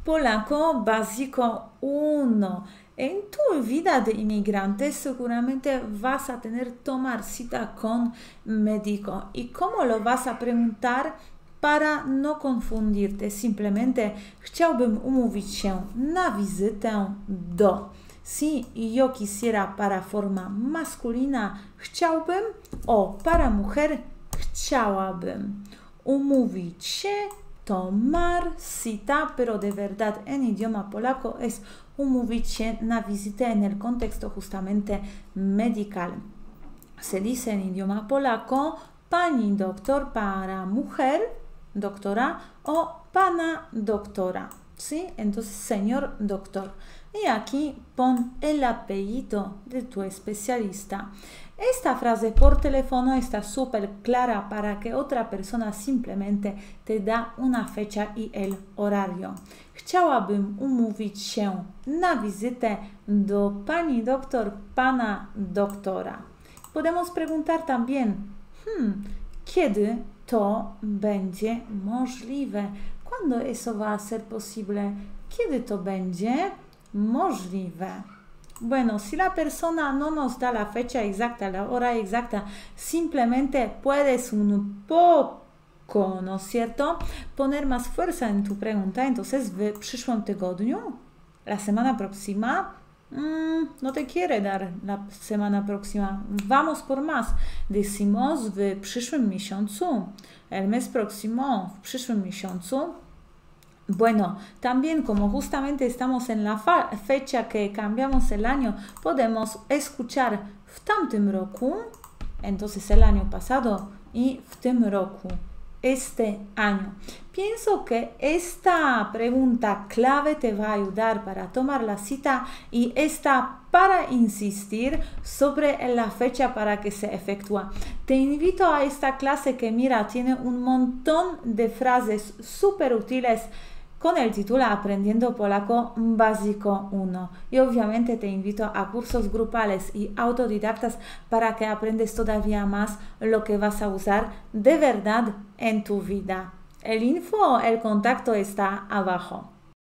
Polaco básico 1. En tu vida de inmigrante seguramente vas a tener que tomar cita con médico. ¿Y cómo lo vas a preguntar para no confundirte? Simplemente chciałbym umówić się na wizytę do. Si yo quisiera para forma masculina chciałbym o para mujer chciałabym. Umówić się, tomar cita, pero de verdad en idioma polaco es umówić się na visita en el contexto justamente medical. Se dice en idioma polaco pani doctor para mujer, doctora, o pana doctora, ¿sí? Entonces, señor doctor. Y aquí pon el apellido de tu especialista. Esta frase por teléfono está súper clara para que otra persona simplemente te da una fecha y el horario. Chciałabym umówić się na wizytę do pani doktor, pana doktora. Podemos preguntar también, ¿kiedy to będzie możliwe? ¿Cuándo eso va a ser posible? ¿Kiedy to będzie możliwe? Bueno, si la persona no nos da la fecha exacta, la hora exacta, simplemente puedes un poco, ¿no es cierto?, poner más fuerza en tu pregunta. Entonces, w przyszłym tygodniu, la semana próxima, no te quiere dar la semana próxima. Vamos por más. Decimos w przyszłym miesiącu, el mes próximo, w przyszłym miesiącu. Bueno, también como justamente estamos en la fecha que cambiamos el año, podemos escuchar w tamtym roku, entonces el año pasado, y w tym roku, este año. Pienso que esta pregunta clave te va a ayudar para tomar la cita y esta para insistir sobre la fecha para que se efectúa. Te invito a esta clase que, mira, tiene un montón de frases súper útiles con el título Aprendiendo Polaco Básico 1. Y obviamente te invito a cursos grupales y autodidactas para que aprendes todavía más lo que vas a usar de verdad en tu vida. El contacto está abajo.